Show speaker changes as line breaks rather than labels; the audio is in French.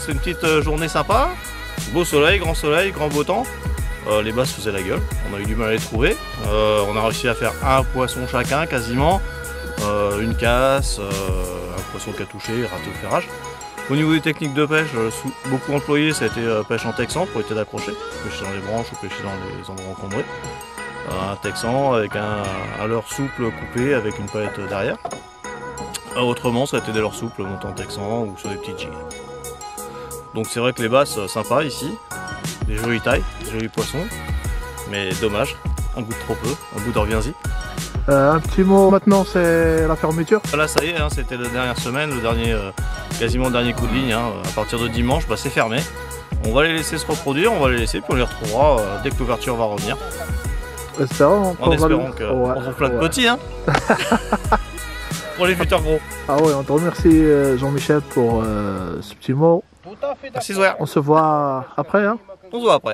c'est une petite journée sympa. Beau soleil, grand beau temps. Les basses faisaient la gueule, on a eu du mal à les trouver. On a réussi à faire un poisson chacun quasiment. Une casse, un poisson qui a touché, raté au ferrage. Au niveau des techniques de pêche, beaucoup employé, ça a été pêche en texan pour éviter d'accrocher, pêcher dans les branches ou pêcher dans les endroits encombrés. Un texan avec un leurre souple coupé avec une palette derrière. Autrement, ça a été des leurres souples montés en texan ou sur des petites jigs. Donc c'est vrai que les basses, sympas ici, des jolies tailles, des jolis poissons, mais dommage, un goût de trop peu, un goût de reviens-y.
Un petit mot maintenant, c'est la fermeture.
Là ça y est, hein, c'était la dernière semaine, quasiment le dernier coup de ligne. Hein. À partir de dimanche, c'est fermé. On va les laisser se reproduire, on va les laisser, puis on les retrouvera dès que l'ouverture va revenir.
Espérons
en espérant qu'on fera plein de petits, hein. Pour les futurs gros.
Ah ouais, on te remercie Jean-Michel pour ce petit mot.
Merci Zouer.
On se voit après, hein.
On se voit après.